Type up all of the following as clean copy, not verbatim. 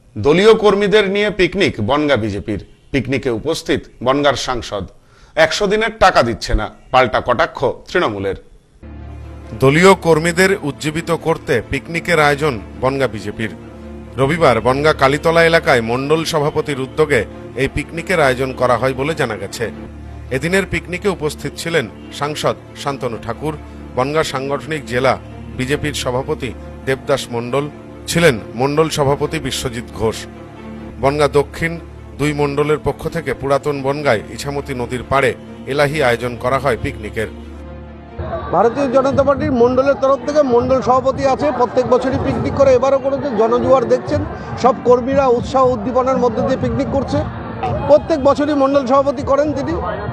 দলীয় কর্মীদের নিয়ে পিকনিক বনগাঁ বিজেপির। পিকনিকে উপস্থিত বনগাঁর সাংসদ। 100 দিনের টাকা দিচ্ছে না, পাল্টা কটাক্ষ তৃণমূলের। দলীয় কর্মীদের উজ্জীবিত করতে পিকনিকের আয়োজন বনগাঁ বিজেপির। রবিবার বনগাঁ কালীতলা এলাকায় মণ্ডল সভাপতির উদ্যোগে এই পিকনিকের আয়োজন করা হয় বলে জানা গেছে। এদিনের পিকনিকে উপস্থিত ছিলেন সাংসদ শান্তনু ঠাকুর, বনগাঁ সাংগঠনিক জেলা বিজেপির সভাপতি দেবদাস মণ্ডল, ছিলেন মণ্ডল সভাপতি বিশ্বজিৎ ঘোষ। বনগাঁ দক্ষিণ 2 মণ্ডলের পক্ষ থেকে পুরাতন বনগাঁয় ইছামতি নদীর পাড়ে এলাহি আয়োজন করা হয় পিকনিকের। ভারতীয় জনতা পার্টির মণ্ডলের তরফ থেকে মণ্ডল সভাপতি আছে, প্রত্যেক বছরই পিকনিক করে, এবারও করেছে। জনজোয়ার দেখছেন, সব কর্মীরা উৎসাহ উদ্দীপনার মধ্যে দিয়ে পিকনিক করছে। প্রত্যেক বছরই মণ্ডল সভাপতি করেন তিনি।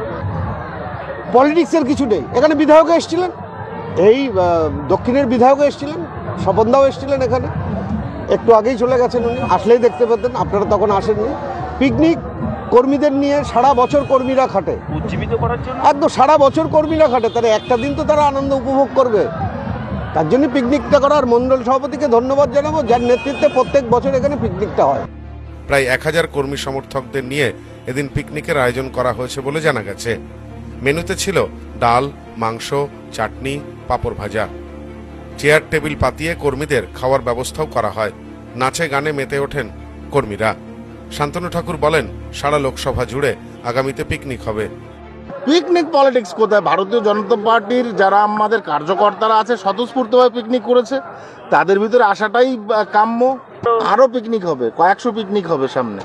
পলিটিক্সের কিছু নেই এখানে। বিধায়ক এসেছিলেন, এই দক্ষিণের বিধায়ক এসেছিলেন, স্বপনদাও এসেছিলেন এখানে, একটু আগেই চলে গেছেন উনি, আসলেই দেখতে পেতেন, আপনারা তখন আসেননি। পিকনিক কর্মীদের নিয়ে সারা বছর কর্মীরা খাটে, উজ্জীবিত করার জন্য একদম সারা বছর কর্মীরা খাটে, তারা একটা দিন তো তারা আনন্দ উপভোগ করবে, তার জন্য পিকনিকটা করার মণ্ডল সভাপতিকে ধন্যবাদ জানাবো, যার নেতৃত্বে প্রত্যেক বছর এখানে পিকনিকটা হয়। প্রায় 1000 কর্মী সমর্থকদের নিয়ে এদিন পিকনিকের আয়োজন করা হয়েছে বলে জানা গেছে। মেনুতে ছিল ডাল, মাংস, চাটনি, পাঁপড় ভাজা। চেয়ার টেবিল পাতিয়ে কর্মীদের খাওয়ার ব্যবস্থাও করা হয়। নাচে গানে মেতে ওঠেন কর্মীরা। শান্তনু ঠাকুর বলেন, সারা লোকসভা জুড়ে আগামীতে পিকনিক হবে। পিকনিক পলিটিক্স কোথায়? ভারতীয় জনতা পার্টির যারা আমাদের কার্যকর্তারা আছে স্বতঃস্ফূর্তভাবে পিকনিক করেছে, তাদের ভিতরে আসাটাই কাম্য। আরো পিকনিক হবে, কয়েকশো পিকনিক হবে সামনে,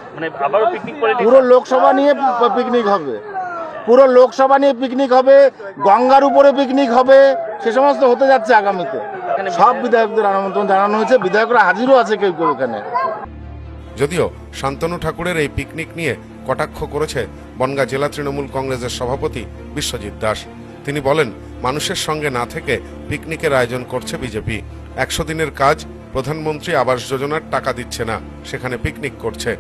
পুরো লোকসভা নিয়ে পিকনিক হবে, পুরো লোকসভা নিয়ে পিকনিক হবে, গঙ্গার উপরে পিকনিক হবে, সে সমস্ত হতে যাচ্ছে আগামীতে। সব বিধায়কদের আমন্ত্রণ জানানো হয়েছে, বিধায়করা হাজিরও আছে কেউ কেউ এখানে। যদিও শান্তনু ঠাকুরের এই পিকনিক নিয়ে কটাক্ষ করেছে বনগাঁ জেলা তৃণমূল কংগ্রেসের সভাপতি বিশ্বজিৎ দাস। তিনি বলেন, মানুষের সঙ্গে না থেকে পিকনিকের আয়োজন করছে বিজেপি। 100 দিনের কাজ, প্রধানমন্ত্রী আবাস যোজনার টাকা দিচ্ছে না, সেখানে পিকনিক করছে।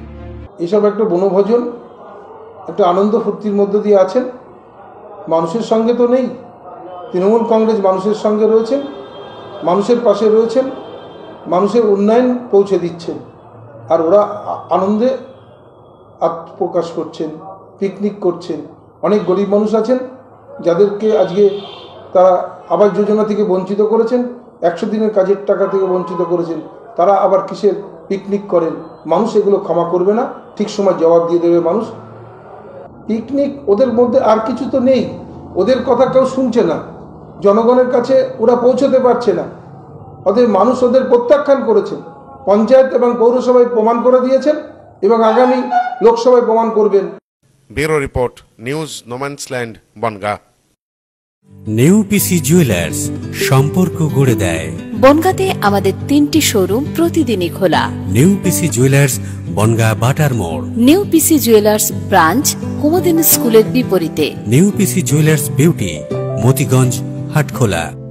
এসব একটা বনভোজন, একটা আনন্দ ফুর্তির মধ্য দিয়ে আছেন, মানুষের সঙ্গে তো নেই। তৃণমূল কংগ্রেস মানুষের সঙ্গে রয়েছেন, মানুষের পাশে রয়েছেন, মানুষের উন্নয়ন পৌঁছে দিচ্ছেন, আর ওরা আনন্দে আত্মপ্রকাশ করছেন, পিকনিক করছেন। অনেক গরিব মানুষ আছেন যাদেরকে আজকে তারা আবাস যোজনা থেকে বঞ্চিত করেছেন, 100 দিনের কাজের টাকা থেকে বঞ্চিত করেছেন, তারা আবার কিসের পিকনিক করেন? মানুষ এগুলো ক্ষমা করবে না, ঠিক সময় জবাব দিয়ে দেবে মানুষ। পিকনিক ওদের মধ্যে আর কিছু তো নেই, ওদের কথা কেউ শুনছে না, জনগণের কাছে ওরা পৌঁছতে পারছে না, ওদের মানুষ ওদের প্রত্যাখ্যান করেছেন। পঞ্চায়েত এবং পৌরসভায় প্রমাণ করে দিয়েছেন এবং আগামী লোকসভায় প্রমাণ করবেন। Bureau report, news no man's land, Bongaon. New PC jewellers, সম্পর্ক গড়ে দেয়। বনগাঁতে আমাদের 3টি শোরুম প্রতিদিনই খোলা। নিউ পিসি জুয়েলার্স, বনগাঁ বাটার মোড়। New PC jewellers branch Kumudini স্কুলের বিপরীতে। New PC jewellers beauty, Motiganj, Hatkhola.